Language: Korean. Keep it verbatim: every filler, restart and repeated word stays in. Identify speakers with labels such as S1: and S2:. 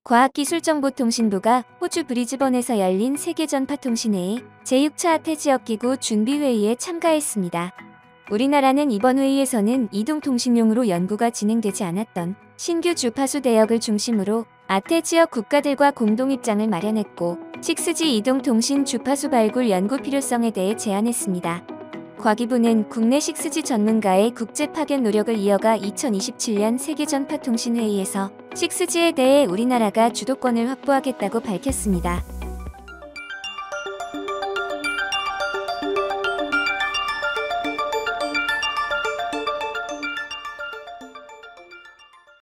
S1: 과학기술정보통신부가 호주 브리즈번에서 열린 세계전파통신회의 제육 차 아태지역기구 준비회의에 참가했습니다. 우리나라는 이번 회의에서는 이동통신용으로 연구가 진행되지 않았던 신규 주파수 대역을 중심으로 아태지역 국가들과 공동 입장을 마련했고 식스지 이동통신 주파수 발굴 연구 필요성에 대해 제안했습니다. 과기부는 국내 식스지 전문가의 국제 파견 노력을 이어가 이천이십칠 년 세계전파통신회의에서 식스지에 대해 우리나라가 주도권을 확보하겠다고 밝혔습니다.